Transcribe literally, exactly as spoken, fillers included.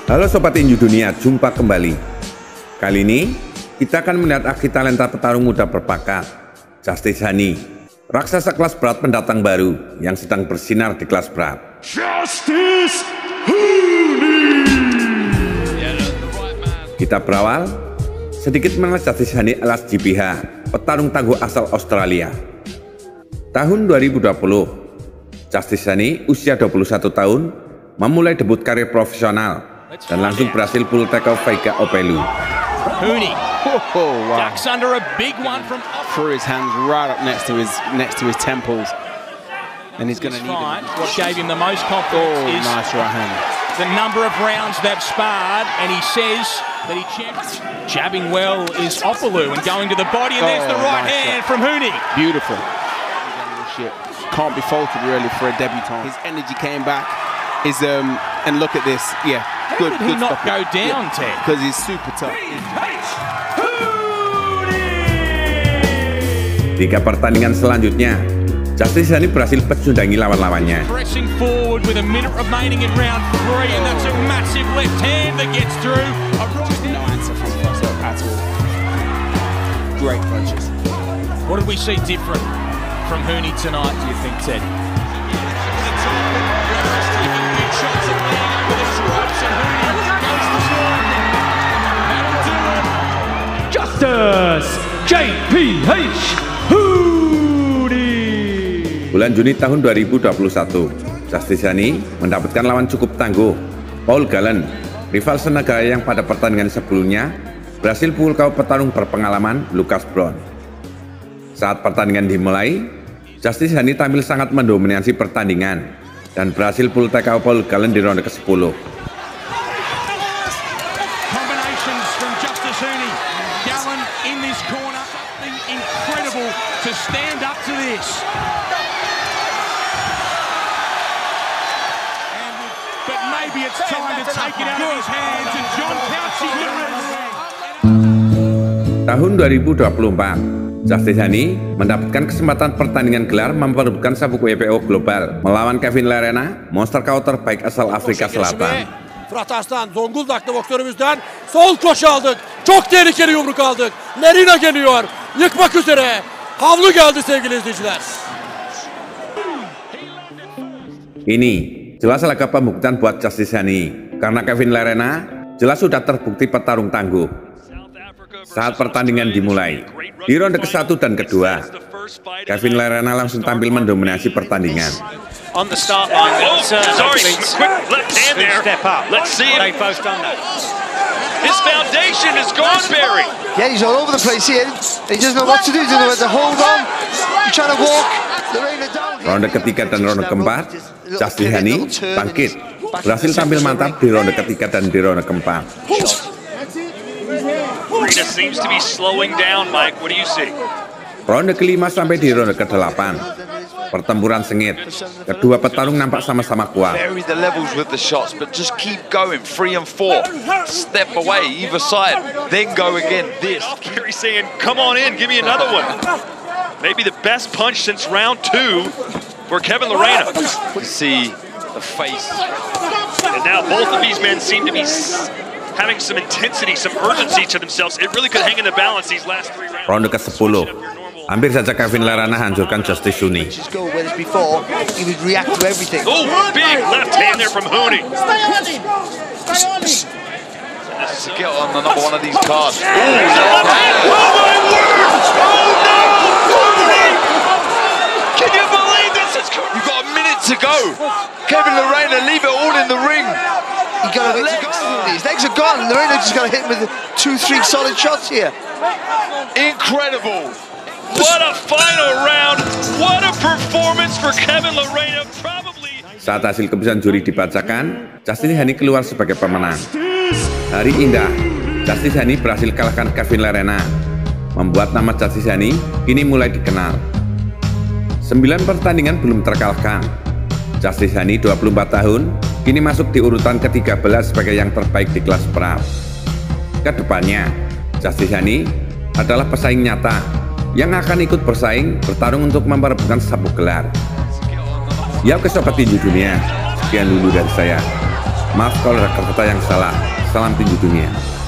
Halo Sobat Tinju Dunia, jumpa kembali. Kali ini kita akan melihat aksi talenta petarung muda berbakat, Justice Hani, raksasa kelas berat pendatang baru yang sedang bersinar di kelas berat. Justice Hani. Kita berawal sedikit mengenal Justice Hani alias J P H, petarung tangguh asal Australia. Tahun dua ribu dua puluh, Justice Hani usia dua puluh satu tahun memulai debut karir profesional dan langsung berhasil pull tackle Veiga Opelu. Huni oh, wow. ducks under a big one from threw his hands right up next to his next to his temples, and he's going to need it. What gave him the most confidence oh, is nice right hand. the number of rounds they've sparred, and he says that he champions. Jabbing well is Opelu and going to the body, and oh, there's the right nice hand shot from Huni. Beautiful. Can't be faulted really for a debutant. His energy came back. Is um and look at this, yeah. How good, did he good not stuff. go down, yeah. Ted? Because he's super tough. Tiga pertandingan selanjutnya, Justice Hani berhasil pecundangi lawan-lawannya. Pressing forward with a minute remaining in round three, and that's a massive left hand that gets through. No answer from Russell at all. Great punches. What did we see different from Huni tonight, do you think, Ted? Justice J P H Huni. Bulan Juni tahun dua ribu dua puluh satu, Justice Hani mendapatkan lawan cukup tangguh, Paul Gallen, rival senegara yang pada pertandingan sebelumnya berhasil pukul K O petarung berpengalaman Lucas Browne. Saat pertandingan dimulai, Justice Hani tampil sangat mendominasi pertandingan dan berhasil pull T K O Paul Gallen di ronde ke sepuluh. Combinations from Justice Hani. Gallen in this corner, something incredible to stand up to this. And, but maybe it's time to take it out of his hands, and John Couchy. Tahun dua ribu dua puluh empat, Justice Hani mendapatkan kesempatan pertandingan gelar memperebutkan sabuk W B O Global melawan Kevin Lerena, monster K O terbaik asal Afrika Selatan. Fırat Arslan, Zonguldak'ta boksörümüzden sol koş aldık. Çok tehlikeli yumruk aldık. Lerena geliyor. Yıkmak üzere. Havlu geldi sevgili izleyiciler. Ini jelas laga pembuktian buat Justice Hani, karena Kevin Lerena jelas sudah terbukti petarung tangguh. Saat pertandingan dimulai, di ronde ke satu dan kedua, Kevin Lerena langsung tampil mendominasi pertandingan. On the start line, oh, sorry, quick left hand there. Step up. Let's see him. They've both done that. His foundation is gone, Barry. Yeah, he's all over the place here. He doesn't know what to do. He doesn't know where to hold on. He's trying to walk. Lerena down. Ronde ketiga dan ronde keempat, Justice Hani bangkit, berhasil tampil mantap di ronde ketiga dan di ronde keempat. Lerena seems to be slowing down, Mike. What do you see? Ronde kelima sampai di ronde kedelapan, pertempuran sengit. Kedua petarung nampak sama-sama kuat. Vary the levels with the shots, but just keep going. Three and four. Step away either side, then go again. This. Barry saying, "Come on in, give me another one." Maybe the best punch since round two for Kevin Lerena. You see the face. And now both of these men seem to be having some intensity, some urgency to themselves. It really could hang in the balance these last three rounds. Ronde ke sepuluh. Hampir saja Kevin Lerena hancurkan Justice Hani. Oh, big left hand there from Huni. This is to get on another one of these cards. Oh, oh my word! Oh no! Huni! Can you believe this? Is You've got a minute to go. Kevin Lerena, leave it all in the ring. He got a legs. His legs are gone. Lerena just got to hit him with two, three solid shots here. Incredible. What a final round! What a performance for Kevin Lerena! Probably. Saat hasil keputusan juri dibacakan, Justice Hani keluar sebagai pemenang. Hari indah, Justice Hani berhasil kalahkan Kevin Lerena, membuat nama Justice Hani kini mulai dikenal. Sembilan pertandingan belum terkalahkan. Justice Hani, dua puluh empat tahun, kini masuk di urutan ke tiga belas sebagai yang terbaik di kelas berat. Kedepannya, Justice Hani adalah pesaing nyata yang akan ikut bersaing bertarung untuk memperebutkan sabuk gelar. Ya, ke Sobat Tinju Dunia, sekian dulu dari saya. Maaf kalau ada kata-kata yang salah. Salam tinju dunia.